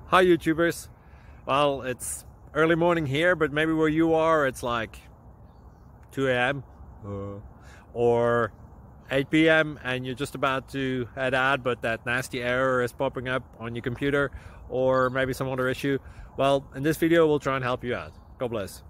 Hi YouTubers. Well, it's early morning here, but maybe where you are it's like 2 a.m. or 8 p.m. and you're just about to head out, but that nasty error is popping up on your computer, or maybe some other issue. Well, in this video we'll try and help you out. God bless.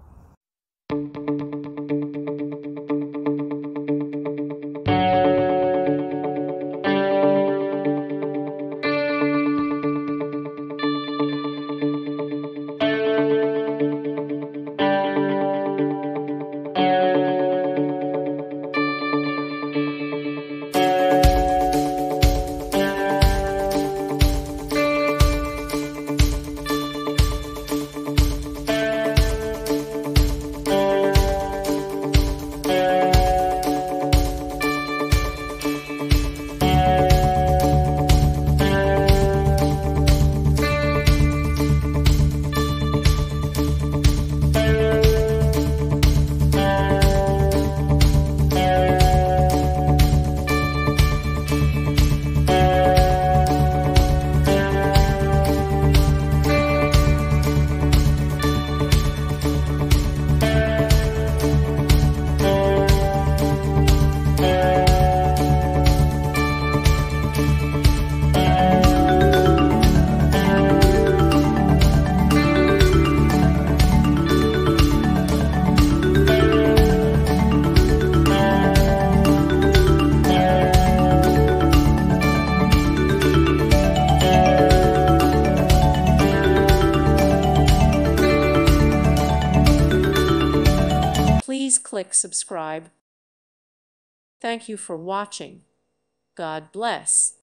Please click subscribe. Thank you for watching. God bless.